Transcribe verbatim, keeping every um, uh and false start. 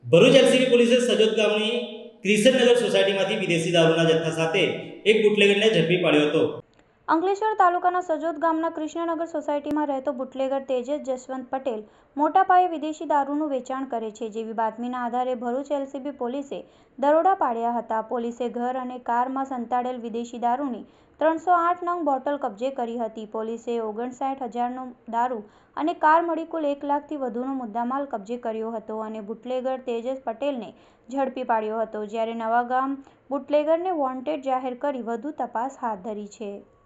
Bharuch LCB પોલીસે સજોદ ગામની ક્રિસનનગર સોસાયટીમાંથી વિદેશી દારૂના જથ્થા સાથે એક બુટલેગરને ઝડપી પાડ્યો હતો। અંકલેશ્વર તાલુકાના સજોદ ગામના કૃષ્ણનગર સોસાયટીમાં રહેતો બુટલેગર તેજસ જસવંત પટેલ મોટા પાયે વિદેશી દારૂનું વેચાણ કરે છે, જેવી બાતમીના આધારે ભરૂચ એલસીબી પોલીસે દરોડા પાડ્યા હતા। પોલીસે ઘર અને કારમાં સંતાડેલ વિદેશી દારૂની ત્રણસો આઠ નંગ બોટલ કબજે કરી હતી। પોલીસે ઓગણસાઠ હજારનો દારૂ અને કાર મળી કુલ એક લાખથી વધુનો મુદ્દામાલ કબજે કર્યો હતો અને બુટલેગર તેજસ પટેલને ઝડપી પાડ્યો હતો, જ્યારે નવાગામ બુટલેગરને વોન્ટેડ જાહેર કરી વધુ તપાસ હાથ ધરી છે।